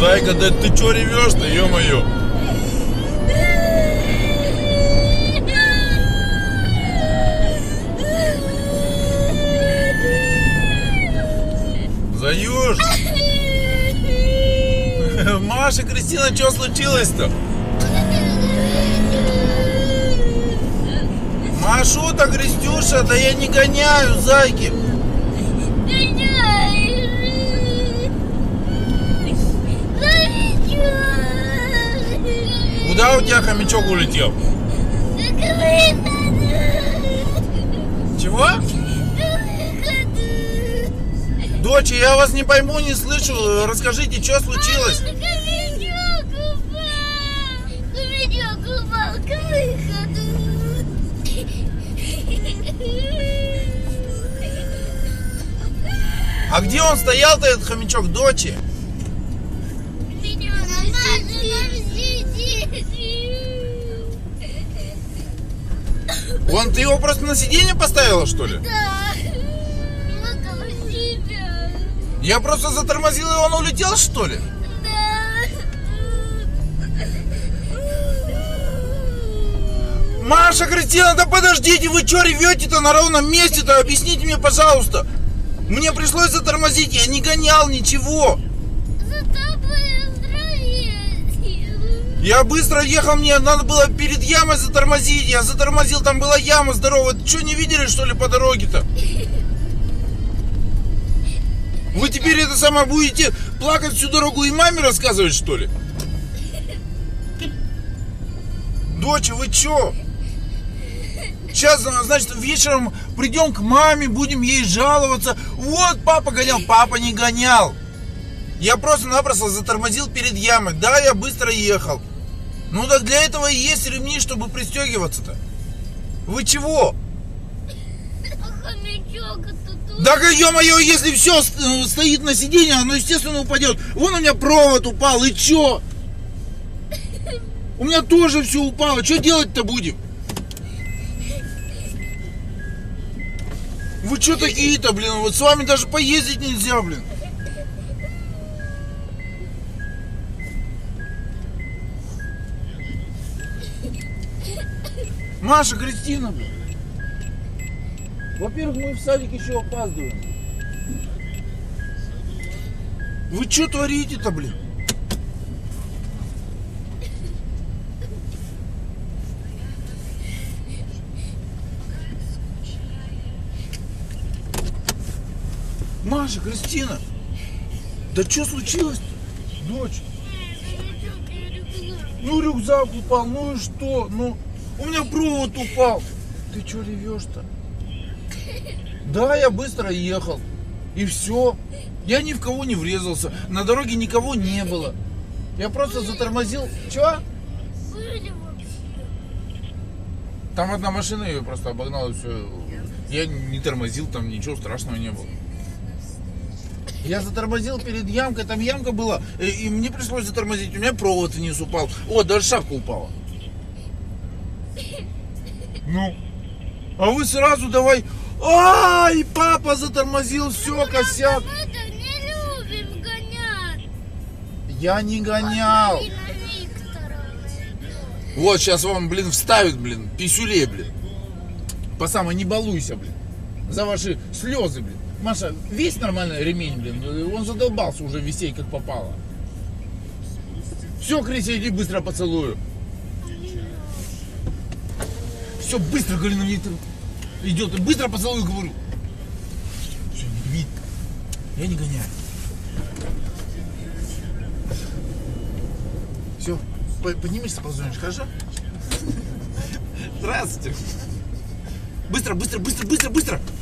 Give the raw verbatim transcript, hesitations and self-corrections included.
Зайка, да ты чё ревешь-то, ё-моё? Заюш! Маша, Кристина, что случилось-то? Машута, Кристюша, да я не гоняю, зайки. Куда у тебя хомячок улетел? Чего? Доча, я вас не пойму, не слышу. Расскажите, что случилось? Хомячок упал. Хомячок упал к выходу. А где он стоял-то, этот хомячок, дочи? Вон, ты его просто на сиденье поставила, что ли? Да. Около себя. Я просто затормозил, и он улетел, что ли? Да. Маша, Кристина, да подождите, вы что ревете-то на ровном месте-то? Объясните мне, пожалуйста. Мне пришлось затормозить, я не гонял ничего. Зато быстро ездил. Я быстро ехал, мне надо было перед ямой затормозить. Я затормозил, там была яма здоровая. Что, не видели, что ли, по дороге-то? Вы теперь это самое будете плакать всю дорогу и маме рассказывать, что ли? Доча, вы чё? Сейчас, значит, вечером придем к маме, будем ей жаловаться. Вот, папа гонял. Папа не гонял. Я просто-напросто затормозил перед ямой. Да, я быстро ехал. Ну так для этого и есть ремни, чтобы пристегиваться-то. Вы чего? Хомячок тут. Да, ё-моё, если все стоит на сиденье, оно, естественно, упадет. Вон у меня провод упал, и чё? У меня тоже все упало. Что делать-то будем? Вы что такие-то, блин? Вот с вами даже поездить нельзя, блин. Маша, Кристина, блин. Во-первых, мы в садик еще опаздываем. Вы что творите-то, блин? Маша, Кристина, да что случилось-то, дочь? Ну, рюкзак упал, ну и что? Ну, у меня провод упал. Ты что ревешь-то? Да, я быстро ехал. И все. Я ни в кого не врезался. На дороге никого не было. Я просто затормозил. Че? Были вообще. Там одна машина ее просто обогнала, и все. Я не тормозил, там ничего страшного не было. Я затормозил перед ямкой, там ямка была, и, и мне пришлось затормозить. У меня провод вниз упал. О, даже шапка упала. Ну, а вы сразу давай. Ай, папа затормозил, все, косяк. Мы так не любим гонять. Я не гонял. Марина Викторовна. Вот сейчас вам, блин, вставит, блин, писюлей, блин. По самой не балуйся, блин. За ваши слезы, блин. Маша, весь нормальный ремень, блин. Он задолбался уже висеть, как попало. Все, Крися, иди быстро поцелую. Все, быстро, говорю, на мне идет. Быстро поцелую, говорю. Все, не видно. Я не гоняю. Все, поднимешься, позвонишь, хорошо? Здравствуйте. Быстро, быстро, быстро, быстро, быстро.